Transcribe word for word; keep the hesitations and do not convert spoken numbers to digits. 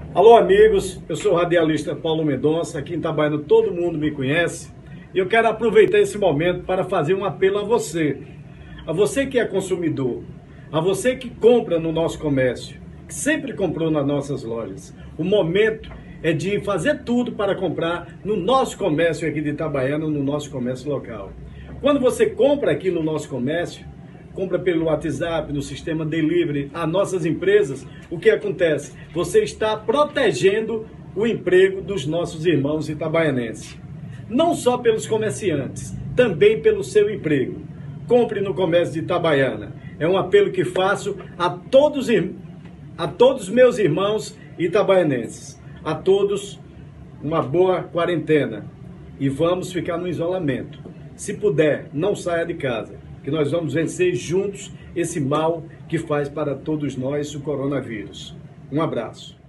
Alô amigos, eu sou o radialista Paulo Mendonça, aqui em Itabaiana todo mundo me conhece e eu quero aproveitar esse momento para fazer um apelo a você, a você que é consumidor, a você que compra no nosso comércio, que sempre comprou nas nossas lojas. O momento é de fazer tudo para comprar no nosso comércio aqui de Itabaiana, no nosso comércio local. Quando você compra aqui no nosso comércio, compra pelo WhatsApp, no sistema delivery, as nossas empresas, o que acontece? Você está protegendo o emprego dos nossos irmãos itabaianenses. Não só pelos comerciantes, também pelo seu emprego. Compre no comércio de Itabaiana. É um apelo que faço a todos, a todos meus irmãos itabaianenses. A todos, uma boa quarentena. E vamos ficar no isolamento. Se puder, não saia de casa, que nós vamos vencer juntos esse mal que faz para todos nós o coronavírus. Um abraço.